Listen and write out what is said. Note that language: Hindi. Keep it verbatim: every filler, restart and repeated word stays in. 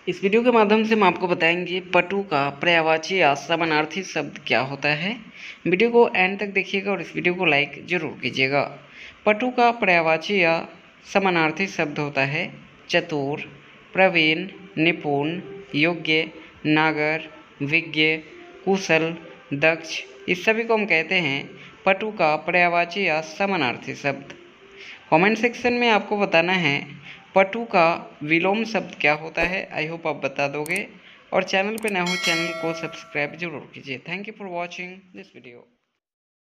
इस वीडियो के माध्यम से हम आपको बताएंगे पटु का पर्यायवाची या समानार्थी शब्द क्या होता है। वीडियो को एंड तक देखिएगा और इस वीडियो को लाइक जरूर कीजिएगा। पटु का पर्यायवाची या समानार्थी शब्द होता है चतुर, प्रवीण, निपुण, योग्य, नागर, विज्ञ, कुशल, दक्ष। इस सभी को हम कहते हैं पटु का पर्यायवाची या समानार्थी शब्द। कमेंट सेक्शन में आपको बताना है पटु का विलोम शब्द क्या होता है। आई होप आप बता दोगे और चैनल पे नए हो चैनल को सब्सक्राइब जरूर कीजिए। Thank you for watching this video.